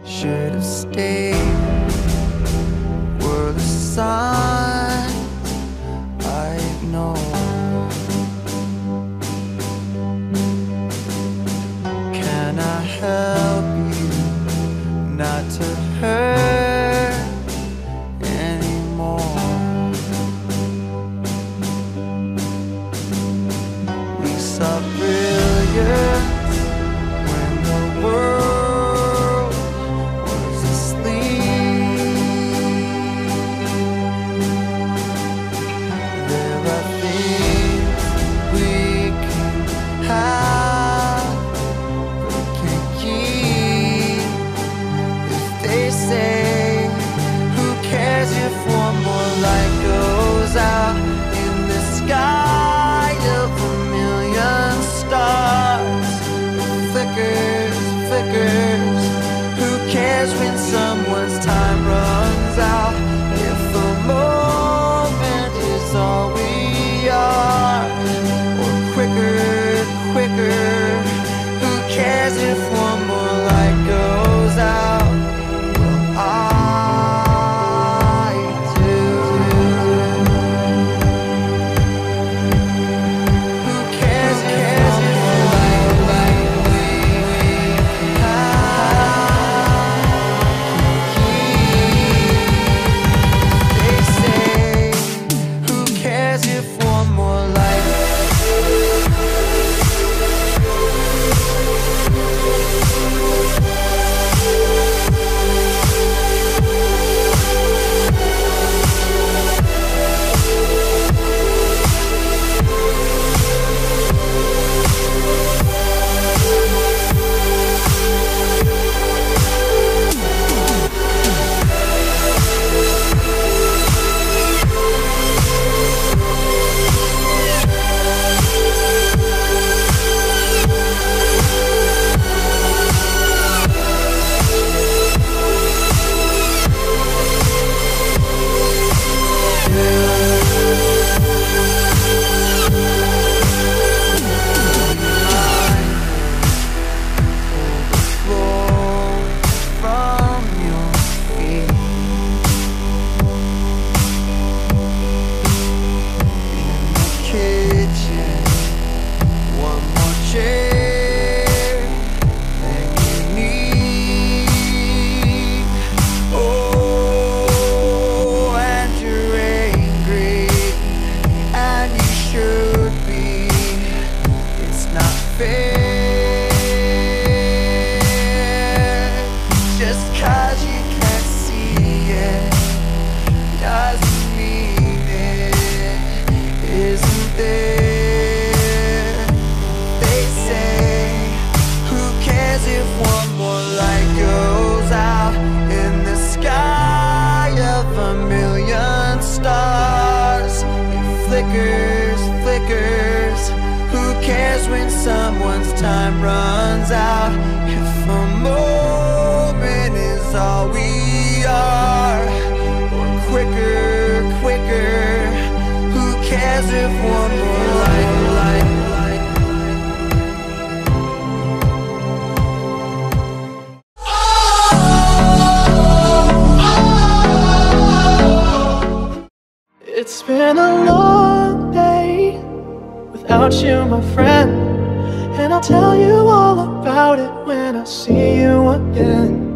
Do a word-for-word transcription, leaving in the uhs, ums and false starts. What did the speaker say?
Should have stayed. Were the signs I ignored? Can I help you not to hurt anymore? We saw brilliance when the world was asleep. There are things we can have but can't keep. If they say, who cares if one more light goes out in the sky of a million stars? Flickers, flickers. Who cares when someone's time runs out? If a moment is all we are, or quicker, quicker. Who cares if one more light goes out? Well, I do. Who cares if one more light, light we have keep? They say, who cares if one more light? Just 'cause you can't see it doesn't mean it isn't there. They say, who cares if one more light goes out in the sky of a million stars? It flickers, flickers. Who cares when someone's time runs out? If a moment is all we are, or quicker, quicker. Who cares if one more light, light, light, light? It's been a long day without you, my friend, and I'll tell you all about it when I see you again.